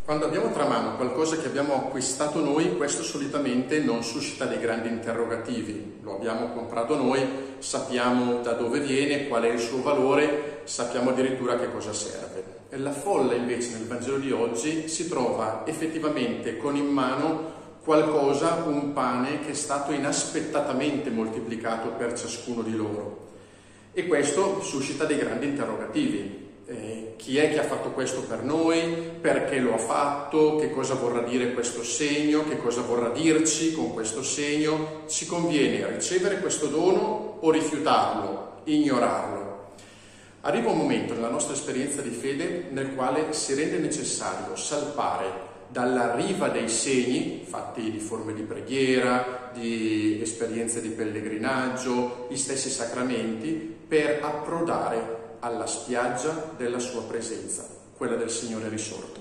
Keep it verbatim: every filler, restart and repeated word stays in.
Quando abbiamo tra mano qualcosa che abbiamo acquistato noi, questo solitamente non suscita dei grandi interrogativi. Lo abbiamo comprato noi, sappiamo da dove viene, qual è il suo valore, sappiamo addirittura che cosa serve. E la folla invece nel Vangelo di oggi si trova effettivamente con in mano qualcosa, un pane che è stato inaspettatamente moltiplicato per ciascuno di loro. E questo suscita dei grandi interrogativi. Eh, chi è che ha fatto questo per noi? Perché lo ha fatto? Che cosa vorrà dire questo segno? Che cosa vorrà dirci con questo segno? Ci conviene ricevere questo dono o rifiutarlo, ignorarlo? Arriva un momento nella nostra esperienza di fede nel quale si rende necessario salpare dalla riva dei segni, fatti di forme di preghiera, di esperienze di pellegrinaggio, gli stessi sacramenti, per approdare alla spiaggia della sua presenza, quella del Signore risorto.